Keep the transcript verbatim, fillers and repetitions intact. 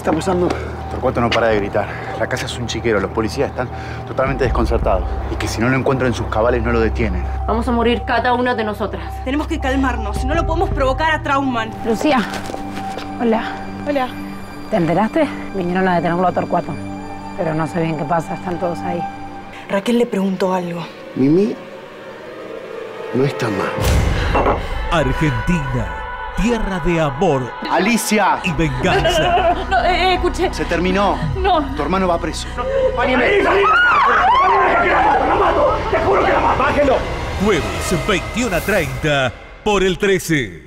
está pasando? Torcuato no para de gritar. La casa es un chiquero, los policías están totalmente desconcertados. Y que si no lo encuentran en sus cabales no lo detienen. Vamos a morir cada una de nosotras. Tenemos que calmarnos, no lo podemos provocar a Trautmann. Lucía. Hola. Hola. ¿Te enteraste? Vinieron a detenerlo a Torcuato. Pero no sé bien qué pasa, están todos ahí. Raquel le preguntó algo. Mimi no está mal. Argentina, tierra de amor. ¡Alicia! Y venganza. No, eh, escuché. Se terminó. No. Tu hermano va preso. ¡Salí, salí! ¡La mato! ¡Te juro que la mato! ¡Bájelo! Jueves veintiuno a treinta por el trece.